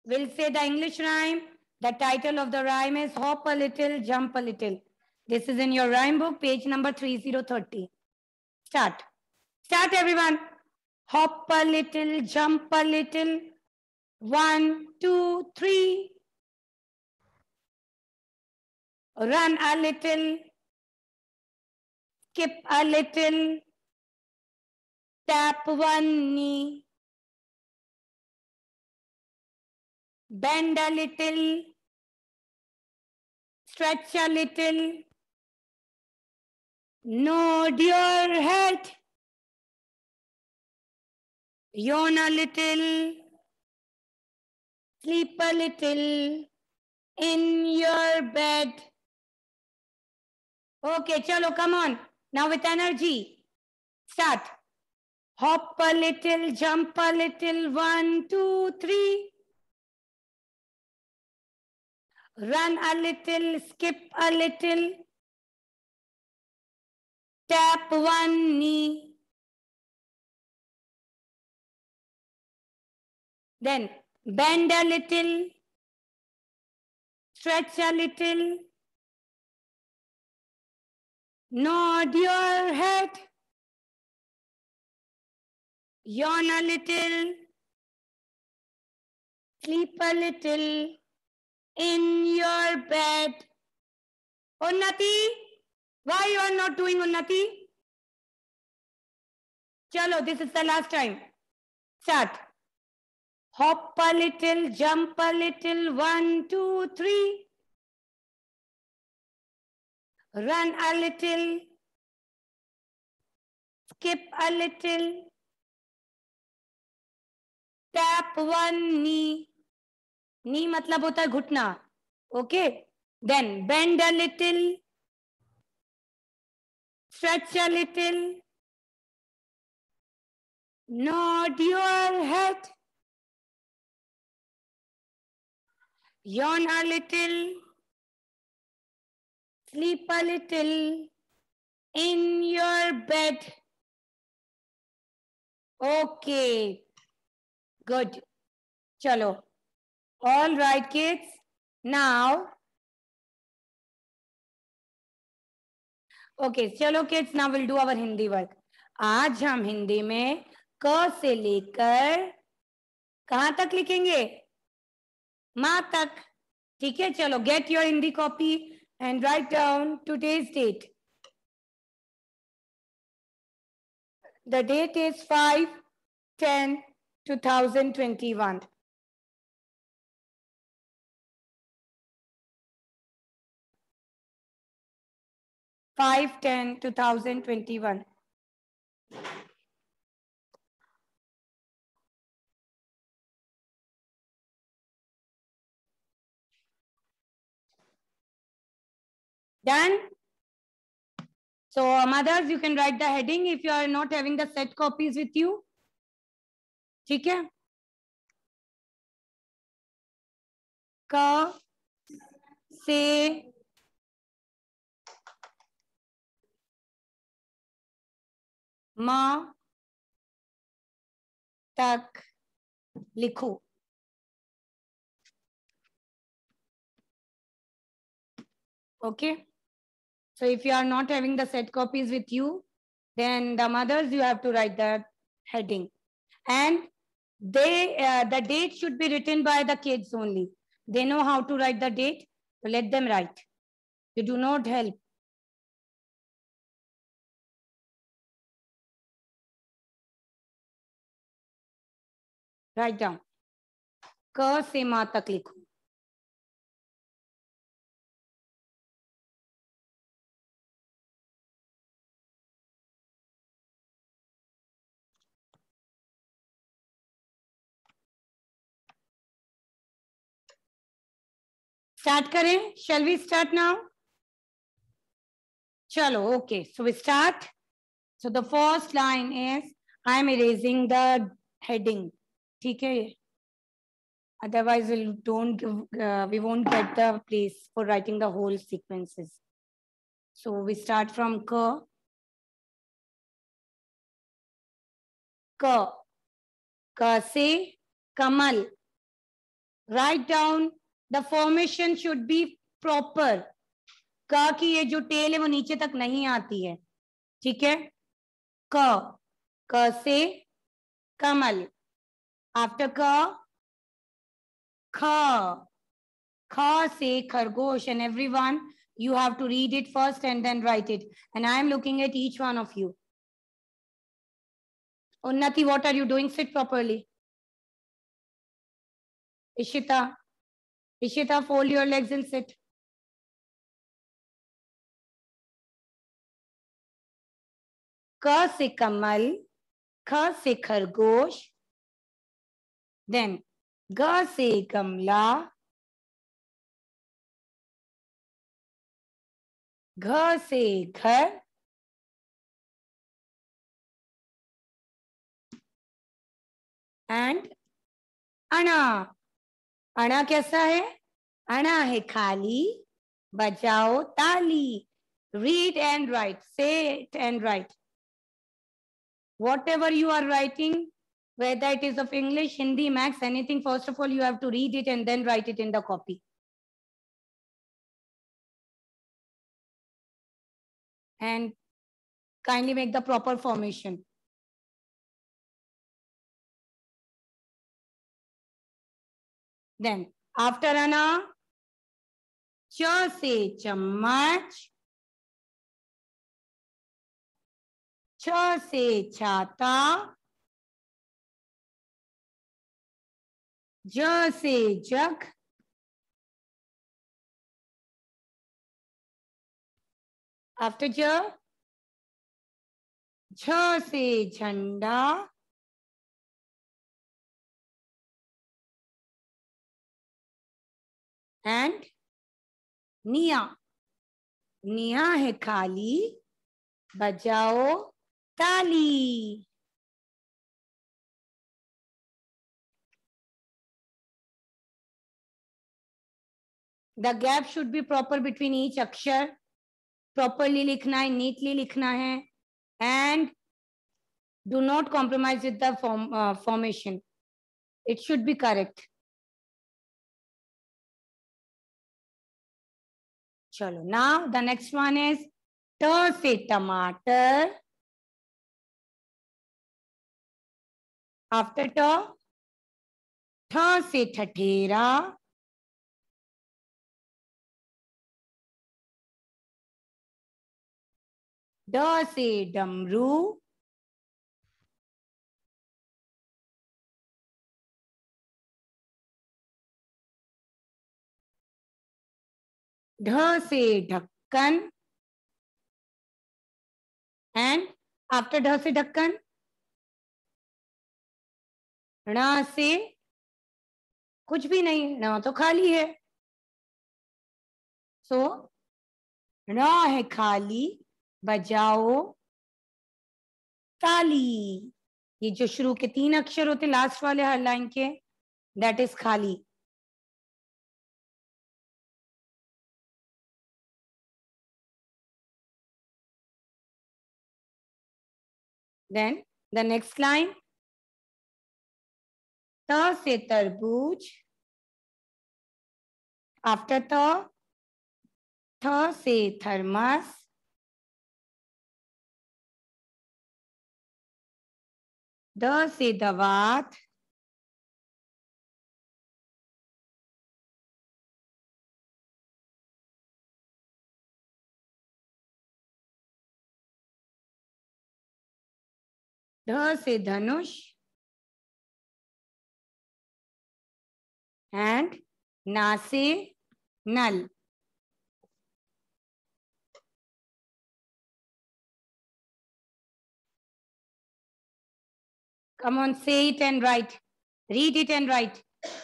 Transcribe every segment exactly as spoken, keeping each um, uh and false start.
We'll say the English rhyme. The title of the rhyme is Hop a Little, Jump a Little. This is in your rhyme book, page number three zero thirty. Start. Start, everyone. Hop a little, jump a little. One, two, three. Run a little. Skip a little. Tap one knee. Bend a little. Stretch a little. Nod your head. Yawn a little. Sleep a little in your bed. Okay, chalo, come on. Now with energy. Start. Hop a little, jump a little. One, two, three. Run a little, skip a little. Tap one knee. Then bend a little. Stretch a little. Nod your head. Yawn a little. Sleep a little in your bed. Unnati, why you are not doing Unnati? Chalo, this is the last time. Start. Hop a little, jump a little. One, two, three. Run a little. Skip a little. Tap one knee. Knee मतलब होता है घुटना. Okay. Then bend a little. Stretch a little. Nod your head. Yawn a little. Sleep a little in your bed. Okay. Good. Chalo. All right, kids. Now. Okay, chalo kids. Now we'll do our Hindi work. आज हम हिंदी में क से लेकर कहाँ तक लिखेंगे? माँ तक. ठीक है, चलो. Get your Hindi copy and write down today's date. The date is five ten twenty twenty-one. five ten twenty twenty-one. Done? So, mothers, you can write the heading if you are not having the set copies with you. ठीक है? क से म तक लिखो. Okay? So if you are not having the set copies with you, then the mothers, you have to write the heading. And they, uh, the date should be written by the kids only. They know how to write the date, so let them write. You do not help. Write down. क से माँ तक लिखो. Start करें? Shall we start now? Chalo, okay. So we start. So the first line is, I am erasing the heading. ठीक है? Otherwise, we'll don't uh, we won't get the place for writing the whole sequences. So we start from K. K. K से कमल. Write down the formation should be proper. क की ये जो tell है वो नीचे तक नहीं आती है, ठीक है. क, क से कमल. आफ्टर क, ख, ख से खरगोश. And everyone, you have to read it first and then write it. And I am looking at each one of you. Unnati, what are you doing? Sit properly. Ishita, Ishita, fold your legs and sit. Ka se kamal, kha se khargosh, then ga se gamla, gha se ghar, and ana. Ana कैसा है? Ana है खाली, बजाओ ताली. Read and write. Say it and write. Whatever you are writing, whether it is of English, Hindi, Max, anything, first of all, you have to read it and then write it in the copy. And kindly make the proper formation. Then, after ana, cha se chammach, cha se chata, ja se jug, after ja, jha se jhanda, and niya. निया है खाली, बजाओ ताली. The gap should be proper between each akshar. Properly लिखना है, neatly लिखना है, and do not compromise with the form uh, formation. It should be correct. Chalo. Now the next one is ta se tomato. After ta, tha se thatera. Da se damru. Dha se ढक्कन. And after dha se ढक्कन, णा से कुछ भी नहीं, णा तो खाली है. सो णा है खाली, बजाओ ताली. ये जो शुरू के तीन अक्षर होते लास्ट वाले हर लाइन के, दैट इज खाली. Then the next line, ta se tarbooj. After ta, tha se thermos. Da se dawat. Dha se dhanush. And na se nal. Come on, say it and write. Read it and write.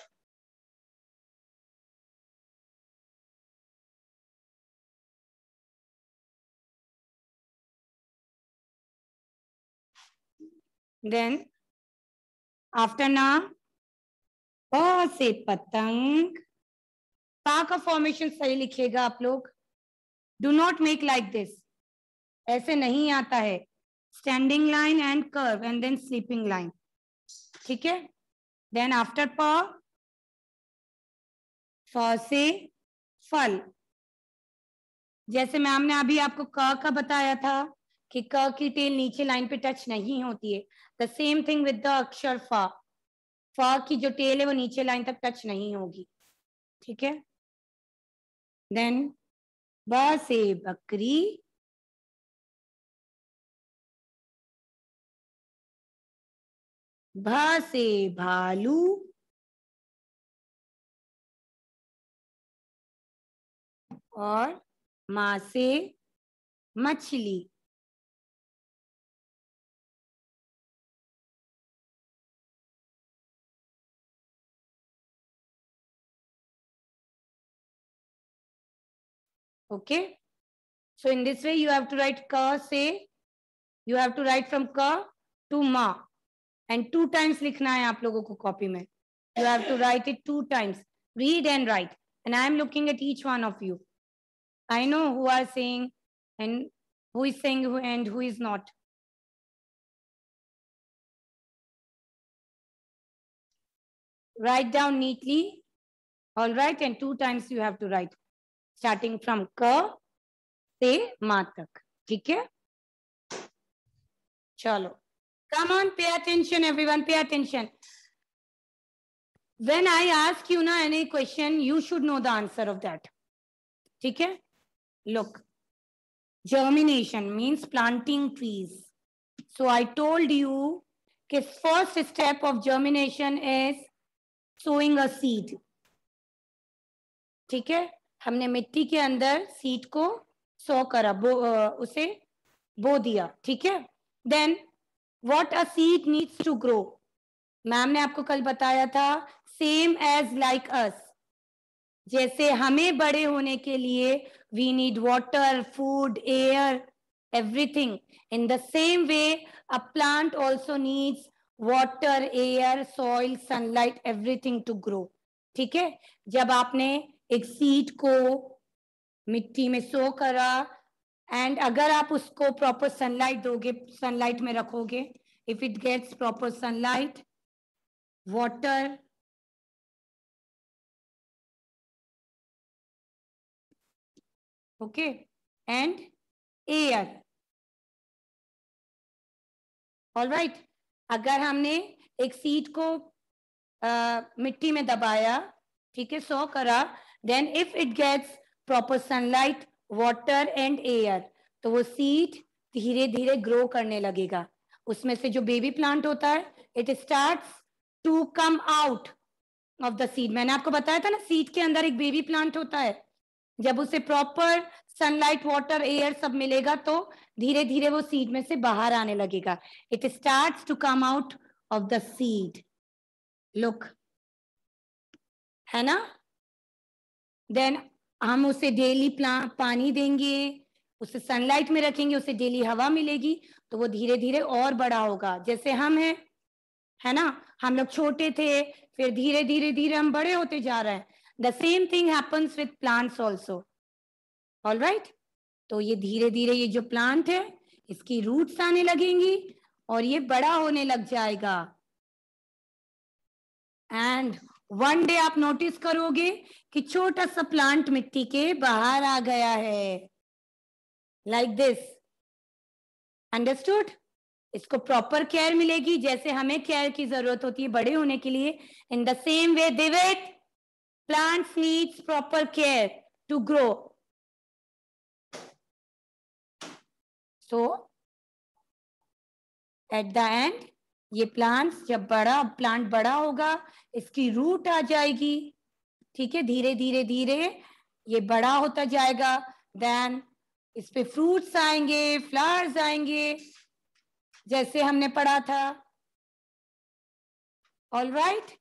Then after na, pa se patang. पा का formation सही लिखिएगा आप लोग. Do not make like this, ऐसे नहीं आता है. Standing line and curve and then sleeping line, ठीक है. देन आफ्टर पा, फ से फल। जैसे मैम ने अभी आपको क का बताया था कि क की टेल नीचे लाइन पे टच नहीं होती है, the same thing with the अक्षर फ। फ की जो टेल है वो नीचे लाइन तक टच नहीं होगी, ठीक है। देन ब से बकरी, भ से भालू, और माँ से मछली। Okay, so in this way you have to write ka से, you have to write from ka to ma, and two times लिखना है आप लोगों को कॉपी में. You have to write it two times. Read and write. And I am looking at each one of you. I know who are saying and who is saying who and who is not. Write down neatly. All right, and two times you have to write. Starting from ka से ma tak. ठीक है? चलो. Come on, pay attention, everyone. Pay attention. When I ask you na any question, you should know the answer of that. ठीक है? Look. Germination means planting trees. So I told you that first step of germination is sowing a seed. ठीक है? हमने मिट्टी के अंदर seed को सो करा, बो, उसे बो दिया. ठीक है? Then what a seed needs to grow. Ma'am ने आपको कल बताया था same as like us. जैसे हमें बड़े होने के लिए we need water, food, air, everything. In the same way, a plant also needs water, air, soil, sunlight, everything to grow. ठीक है? जब आपने एक सीड को मिट्टी में सो करा एंड अगर आप उसको प्रॉपर सनलाइट दोगे, सनलाइट में रखोगे, if it gets proper sunlight, water, okay, and air. All right. अगर हमने एक सीड को uh, मिट्टी में दबाया, ठीक है, सो करा, then if it gets proper sunlight, water and air, तो वो सीड धीरे धीरे ग्रो करने लगेगा. उसमें से जो बेबी प्लांट होता है, it starts to come out of the seed. मैंने आपको बताया था ना, सीड के अंदर एक बेबी प्लांट होता है. जब उसे प्रॉपर सनलाइट, वाटर, एयर सब मिलेगा तो धीरे धीरे वो सीड में से बाहर आने लगेगा. It starts to come out of the seed. Look, है ना? देन हम उसे डेली पानी देंगे, उसे सनलाइट में रखेंगे, उसे डेली हवा मिलेगी तो वो धीरे धीरे और बड़ा होगा. जैसे हम हैं, है ना? हम लोग छोटे थे, फिर धीरे धीरे धीरे हम बड़े होते जा रहे हैं. The same thing happens with plants also. All right? तो ये धीरे धीरे ये जो प्लांट है इसकी रूट्स आने लगेंगी और ये बड़ा होने लग जाएगा. एंड वन डे आप नोटिस करोगे कि छोटा सा प्लांट मिट्टी के बाहर आ गया है. Like this. अंडरस्टूड? इसको प्रॉपर केयर मिलेगी जैसे हमें केयर की जरूरत होती है बड़े होने के लिए. In the same way Divit, plants needs proper care to grow. So at the end ये प्लांट्स जब बड़ा प्लांट बड़ा होगा, इसकी रूट आ जाएगी. ठीक है? धीरे धीरे धीरे ये बड़ा होता जाएगा. देन इस पे फ्रूट्स आएंगे, फ्लावर्स आएंगे, जैसे हमने पढ़ा था. All right?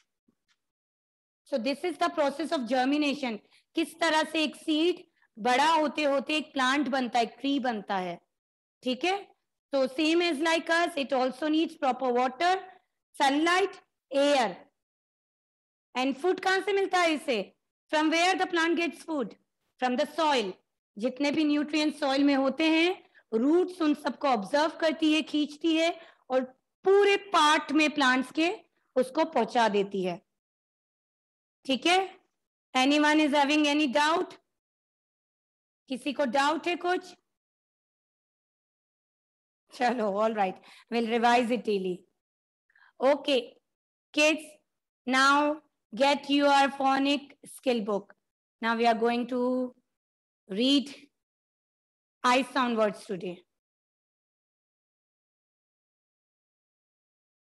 So this is the process of germination. किस तरह से एक सीड बड़ा होते होते एक प्लांट बनता है, एक ट्री बनता है. ठीक है? So same as like us, it also needs proper water, sunlight, air. And food कहाँ से मिलता है इसे? From where the plant gets food? From the soil. जितने भी nutrients soil में होते हैं, roots उन सबको observe करती है, खींचती है और पूरे part में plants के उसको पहुंचा देती है. ठीक है? Anyone is having any doubt? किसी को doubt है कुछ? Chalo, all right. We'll revise it daily. Okay, kids, now get your phonic skill book. Now we are going to read I sound words today.